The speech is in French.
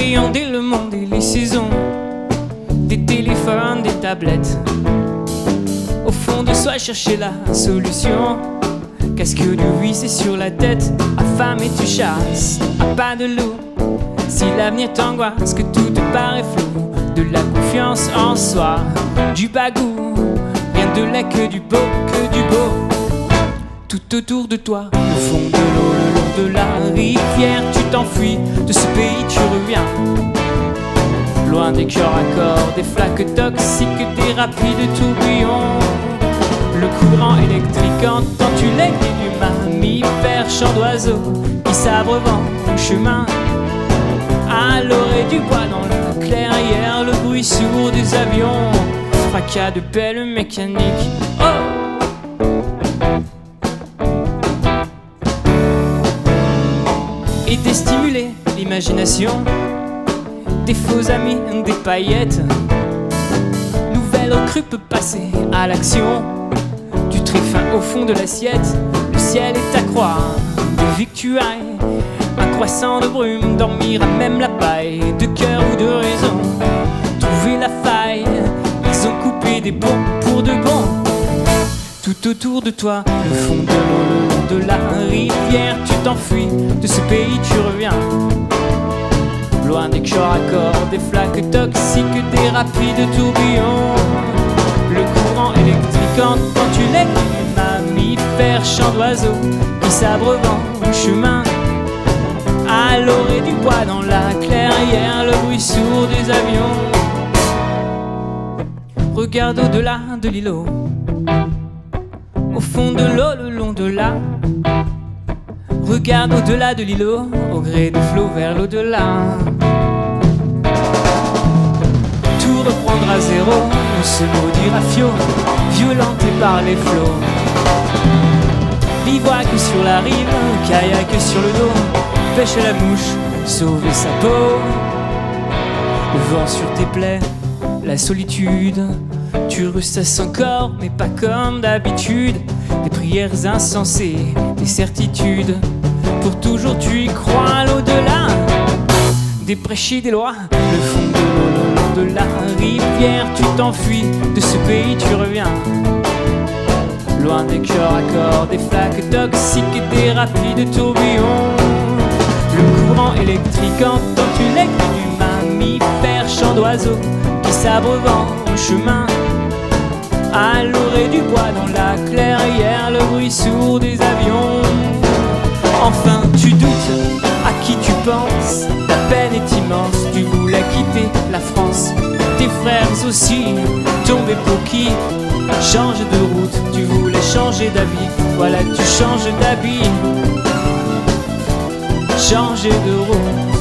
appréhender le monde et les saisons, des téléphones, des tablettes. Au fond de soi, chercher la solution. Casque de huisse sur la tête, affamé tu chasses à pas de loup. Si l'avenir t'angoisse, que tout te paraît flou, de la confiance en soi, du bagou, rien de lait que du beau, que du beau. Tout autour de toi, au fond de l'eau, le long de la rivière, tu t'enfuis, de ce pays tu reviens. Loin des corps à corps, des flaques toxiques, des rapides tourbillons. Le courant électrique entend tu les cris du mammifère, chant d'oiseau qui s'abreuve en chemin. À l'orée du bois dans la clairière, le bruit sourd des avions, fracas de pelles mécaniques. Oh! Et déstimuler l'imagination, des faux amis, des paillettes. Nouvelle recrue peut passer à l'action. Du très fin au fond de l'assiette, le ciel est à croire, des victuailles, un croissant de brume, dormir à même la paille, de cœur ou de raison, trouver la faille. Ils ont coupé des bons pour de bon. Tout autour de toi, le fond de l'eau, le long de la rivière, tu t'enfuis, de ce pays tu reviens. Loin des corps à corps, des flaques toxiques, des rapides tourbillons. Le courant électrique entend tu les cris du mammifère, chant d'oiseau qui s'abreuve en chemin. À l'orée du bois dans la clairière, le bruit sourd des avions. Regarde au-delà de l'îlot, au fond de l'eau, le long de la. Regarde au-delà de l'îlot, au gré des flots vers l'au-delà. Tout reprendre à zéro, on se maudira fio, violenté par les flots. Bivouac sur la rive, kayak sur le dos, pêche à la mouche, sauver sa peau. Le vent sur tes plaies, la solitude, tu ressasses encore, mais pas comme d'habitude. Des prières insensées, des certitudes, pour toujours tu y crois à l'au-delà. Des prêchés des lois, le fond de l'eau, le long de la rivière, tu t'enfuis, de ce pays tu reviens. Loin des corps à corps, des flaques toxiques et des rapides tourbillons. Le courant électrique entend tu les cris du mammifère, chant d'oiseau qui s'abreuve en chemin. À l'orée du bois dans la clairière, le bruit sourd des avions. Enfin tu doutes, à qui tu penses? Ta peine est immense, tu voulais quitter la France. Tes frères aussi, tombés pour qui? Change de route, tu voulais changer d'avis. Voilà tu changes d'habit, changer de route.